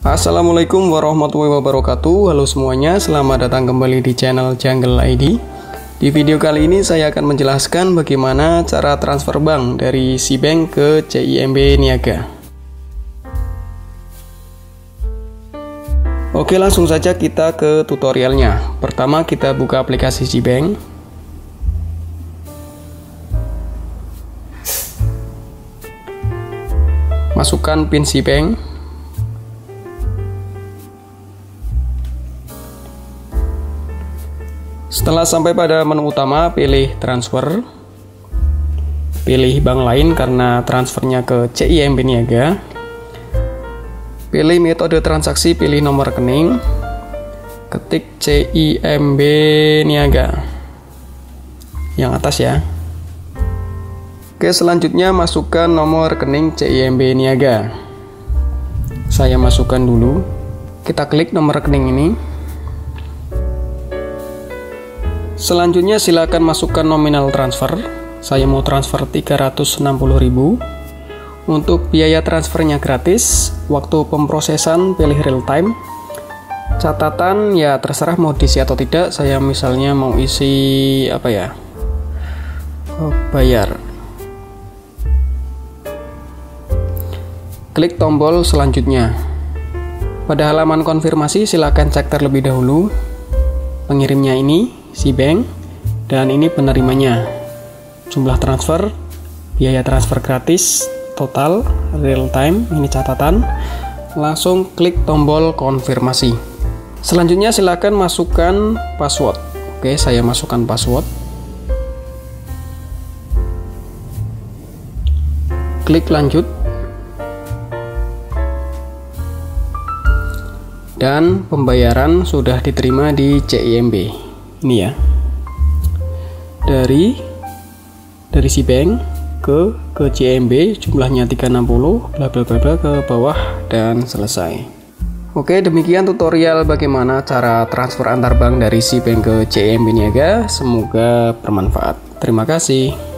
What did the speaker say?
Assalamualaikum warahmatullahi wabarakatuh. Halo semuanya, selamat datang kembali di channel Jungle ID. Di video kali ini saya akan menjelaskan bagaimana cara transfer bank dari SeaBank ke CIMB Niaga. Oke, langsung saja kita ke tutorialnya. Pertama kita buka aplikasi SeaBank. Masukkan PIN SeaBank. Setelah sampai pada menu utama, pilih transfer. Pilih bank lain karena transfernya ke CIMB Niaga. Pilih metode transaksi, pilih nomor rekening. Ketik CIMB Niaga. Yang atas ya. Oke, selanjutnya masukkan nomor rekening CIMB Niaga. Saya masukkan dulu. Kita klik nomor rekening ini. Selanjutnya silakan masukkan nominal transfer. Saya mau transfer 360.000. Untuk biaya transfernya gratis. Waktu pemrosesan pilih real time. Catatan ya terserah mau diisi atau tidak. Saya misalnya mau isi apa ya? Bayar. Klik tombol selanjutnya. Pada halaman konfirmasi silakan cek terlebih dahulu. Pengirimnya ini SeaBank dan ini penerimanya. Jumlah transfer, biaya transfer gratis, total, real time, ini catatan. Langsung klik tombol konfirmasi. Selanjutnya silakan masukkan password. Oke, saya masukkan password. Klik lanjut. Dan pembayaran sudah diterima di CIMB. Ini ya, dari SeaBank ke CIMB, jumlahnya 360, bla bla bla ke bawah dan selesai. Oke, demikian tutorial bagaimana cara transfer antar bank dari SeaBank ke CIMB Niaga. Semoga bermanfaat. Terima kasih.